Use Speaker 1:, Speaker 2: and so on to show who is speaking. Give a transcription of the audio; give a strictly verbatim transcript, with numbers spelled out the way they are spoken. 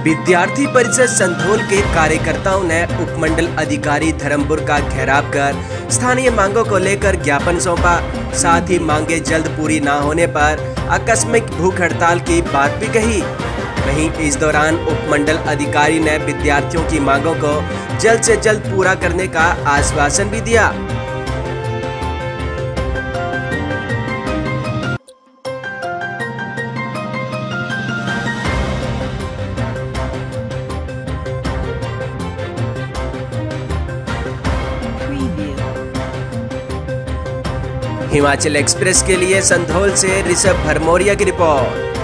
Speaker 1: विद्यार्थी परिषद संधोल के कार्यकर्ताओं ने उपमंडल अधिकारी धर्मपुर का घेराव कर स्थानीय मांगों को लेकर ज्ञापन सौंपा। साथ ही मांगे जल्द पूरी न होने पर आकस्मिक भूख हड़ताल की बात भी कही। वहीं इस दौरान उपमंडल अधिकारी ने विद्यार्थियों की मांगों को जल्द से जल्द पूरा करने का आश्वासन भी दिया। हिमाचल एक्सप्रेस के लिए संधोल से ऋषभ भरमौरिया की रिपोर्ट।